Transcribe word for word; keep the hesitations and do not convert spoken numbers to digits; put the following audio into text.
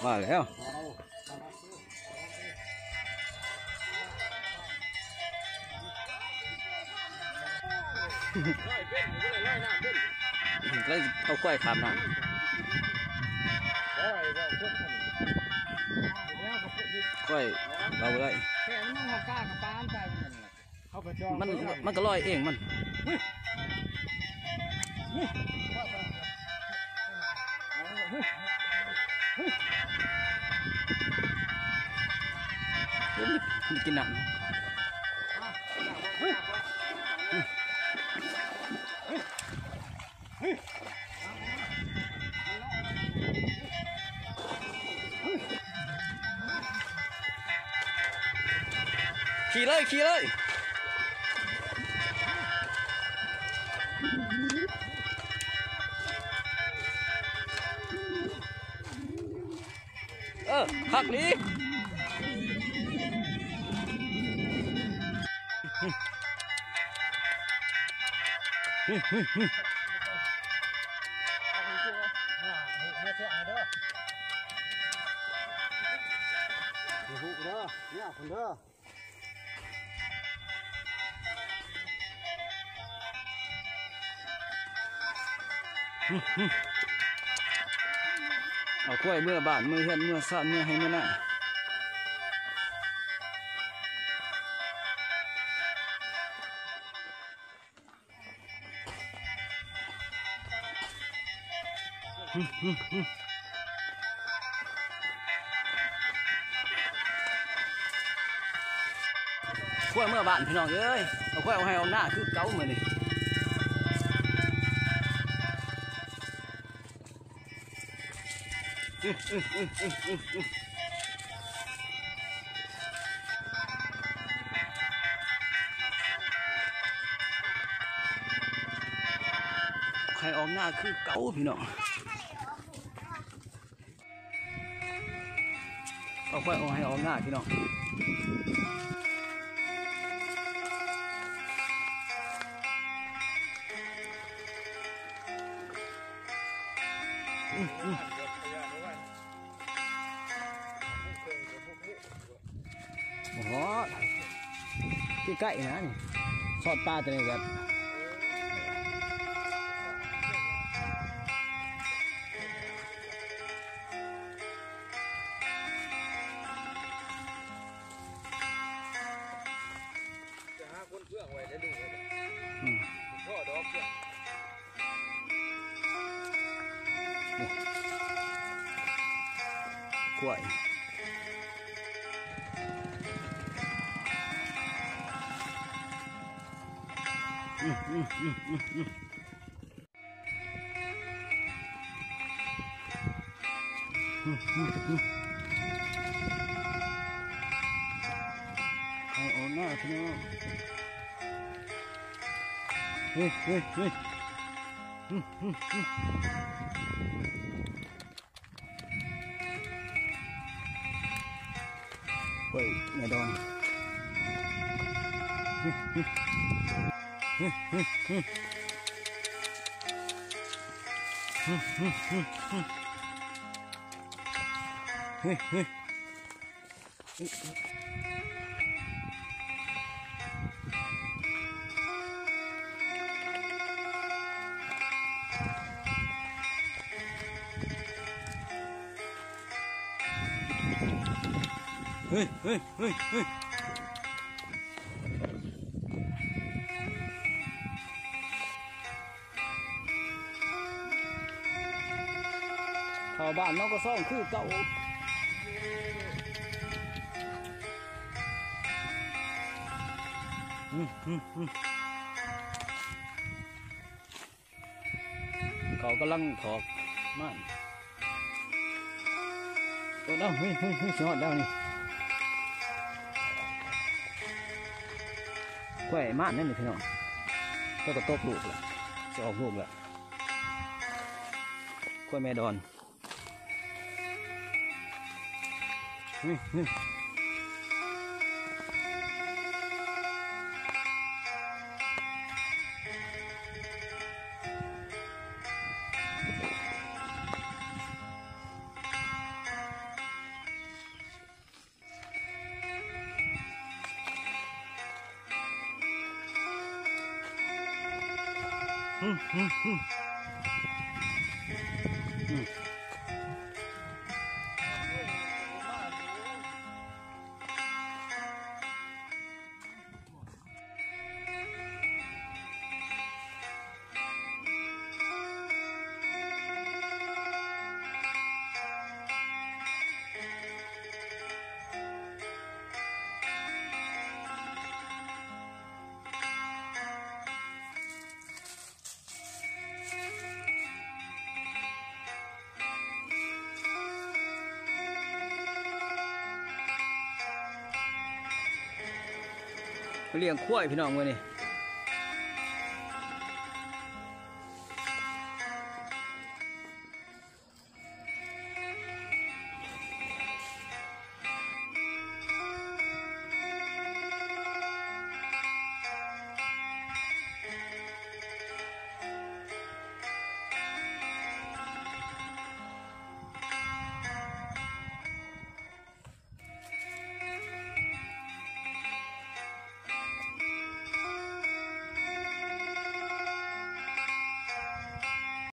ว่าแล้วก็เอากล้วยขามน้ำกล้วยเราเลยมันมันก็ลอยเองมันกินน้ำขี่เลยขี่เลยเออหักนี้เฮ้ยเฮ้ยเฮ้ยเอากล้วยเมื่อบานเมื่อเฮือนเมื่อซ่อนเมื่อให้เมื่อหน้ากล้วยเมื่อบานพี่น้องเอ้ยเอากล้วยเอาให้เอาหน้าคือเก้าเหมือนนี่ใครออกหน้าคือเก้าพี่น้องเอากล้วยเอาให้ออกหน้าพี่น้องโอ้โหที่ใกล้นะนี่สอดตาตัวนี้กันจะหาคนเพื่อไว้ได้ดูเลยพ่อดอกเพื่อกล้วยอืมอืมอืมอืมอืมอืมอืมอืมเอาเอาหน้าพี่น้องเฮ้ยเฮ้ยเฮ้ยอืมอืมอืมเฮ้ยแม่ดอนเฮ้ยเฮ้ยเฮ้ยเฮ้ยเฮ้ยเฮ้ยเฮ้ยเฮ้ยเฮ้ยเฮ้ยเฮ้ยเฮ้ยเฮ้ยเฮ้ยชาวบ้านน้องก็ซ่องคือเก่าอืมอืมอืมเขากำลังถอกมันตัวนั้นเฮ้ยเฮ้ยเฮ้ยสอดแล้วนี่กล้วยม่านนั่นนี่พี่น้องก็กระตบลูกเลยจะออกลูกแล้วกล้วยแม่ดอนนี่นี่อืมอืมอืมอืมเลี้ยงควายพี่น้องเว้ยนี่